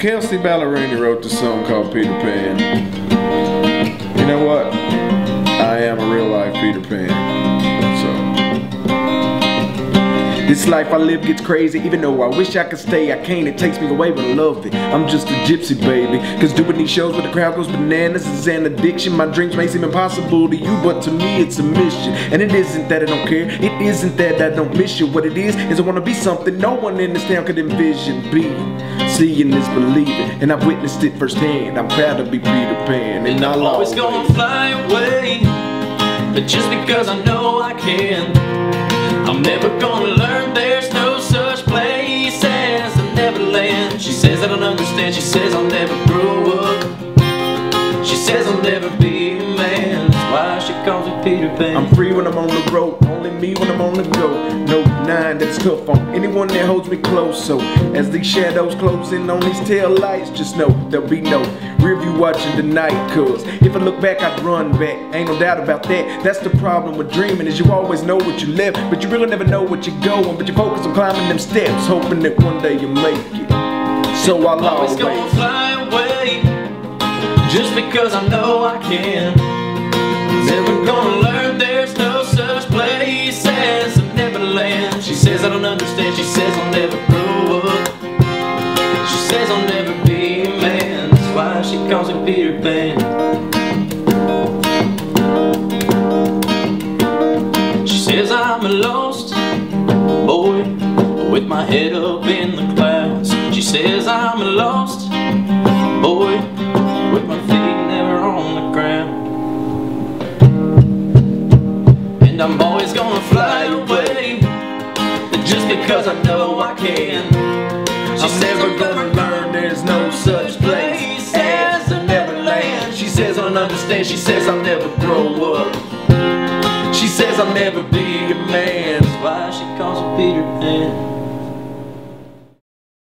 Kelsea Ballerini wrote the song called Peter Pan. You know what? I am a real life Peter Pan. This life I live gets crazy, even though I wish I could stay. I can't, it takes me away, but I love it. I'm just a gypsy, baby. Cause doing these shows where the crowd goes bananas is an addiction. My dreams may seem impossible to you, but to me it's a mission. And it isn't that I don't care, it isn't that I don't miss you. What it is I wanna be something no one in this town could envision being. Seeing is believing, and I've witnessed it firsthand. I'm proud to be Peter Pan, and I'll always gonna fly away. But just because I know I can, I'm never gonna learn there's no such place as the Neverland. She says I don't understand, she says I'll never grow up. She says I'll never be a man, that's why she calls me Peter Pan. I'm free when I'm on the road, only me when I'm on the go. No denying that's tough on anyone that holds me close. So as these shadows close in on these tail lights, just know there'll be no rear view watching tonight. Cause if I look back, I'd run back, ain't no doubt about that. That's the problem with dreaming, is you always know what you left, but you really never know what you're going. But you focus on climbing them steps, hoping that one day you'll make it. So I'll always gonna fly away, just because I know I can. I'm never gonna learn there's no such place as a Neverland. She says I don't understand, she says I'll never grow up. She says I'll never be a man, that's why she calls me Peter Pan. She says I'm a lost boy with my head up in the clouds. She says I'm a lost boy with my feet never on the ground. And I'm always gonna fly away, just because I know I can. I'm never gonna learn there's no such place as a Neverland. She says I don't understand, she says I'll never grow up. She says I'll never be a man, that's why she calls me Peter Pan.